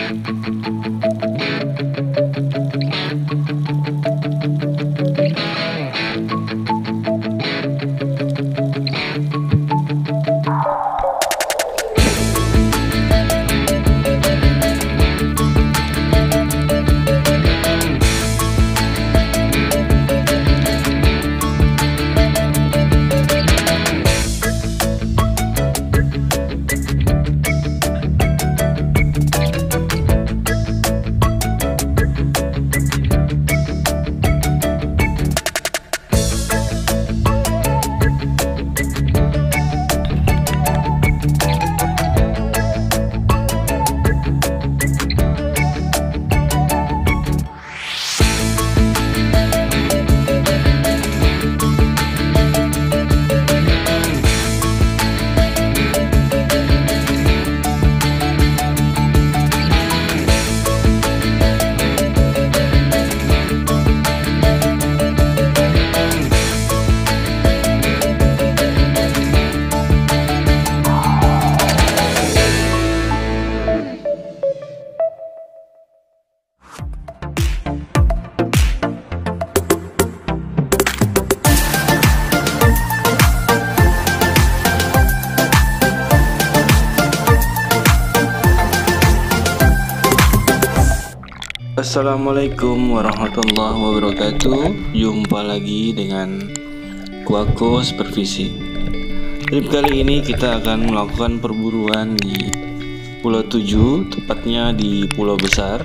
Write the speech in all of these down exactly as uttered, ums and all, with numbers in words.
Assalamualaikum warahmatullahi wabarakatuh. Jumpa lagi dengan Kuako Supervisi. Trip kali ini kita akan melakukan perburuan di Pulau tujuh, tepatnya di Pulau Besar.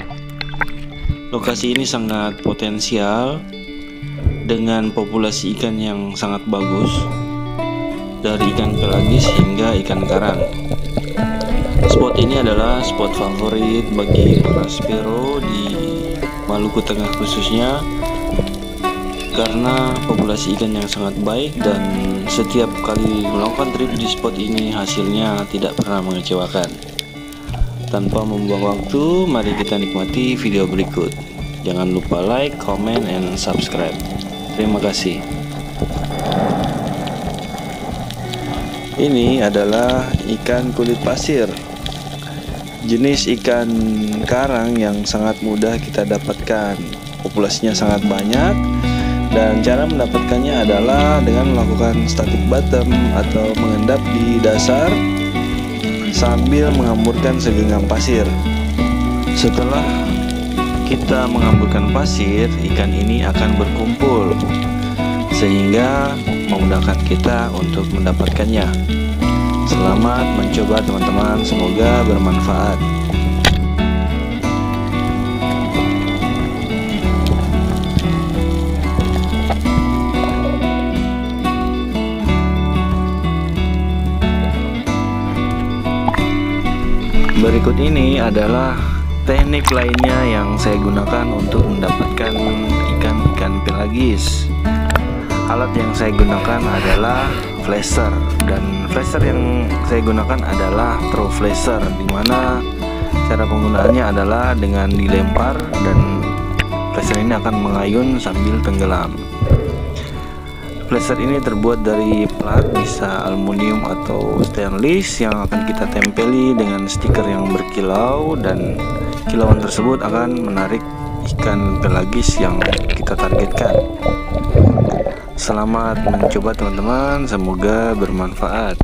Lokasi ini sangat potensial dengan populasi ikan yang sangat bagus, dari ikan pelagis hingga ikan karang. Spot ini adalah spot favorit bagi para spero di Maluku Tengah khususnya, karena populasi ikan yang sangat baik dan setiap kali melakukan trip di spot ini hasilnya tidak pernah mengecewakan. Tanpa membuang waktu, mari kita nikmati video berikut. Jangan lupa like, comment, and subscribe. Terima kasih. Ini adalah ikan kulit pasir, jenis ikan karang yang sangat mudah kita dapatkan. Populasinya sangat banyak, dan cara mendapatkannya adalah dengan melakukan static bottom atau mengendap di dasar sambil menghamburkan segenggam pasir. Setelah kita menghamburkan pasir, ikan ini akan berkumpul sehingga memudahkan kita untuk mendapatkannya. Selamat mencoba teman-teman, semoga bermanfaat. Berikut ini adalah teknik lainnya yang saya gunakan untuk mendapatkan ikan-ikan pelagis. Alat yang saya gunakan adalah flasher, dan flasher yang saya gunakan adalah throw flasher, dimana cara penggunaannya adalah dengan dilempar dan flasher ini akan mengayun sambil tenggelam. Flasher ini terbuat dari plat, bisa aluminium atau stainless, yang akan kita tempeli dengan stiker yang berkilau, dan kilauan tersebut akan menarik ikan pelagis yang kita targetkan. Selamat mencoba teman-teman, semoga bermanfaat.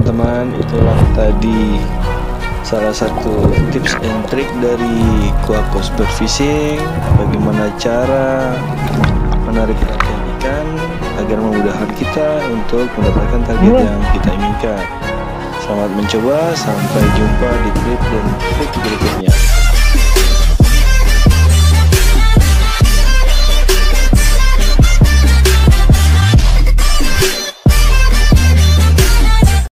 teman-teman, itulah tadi salah satu tips and trick dari Quaco Spearfishing, bagaimana cara menarik perhatian ikan agar memudahkan kita untuk mendapatkan target yang kita inginkan. Selamat mencoba, sampai jumpa di trip dan trik berikutnya.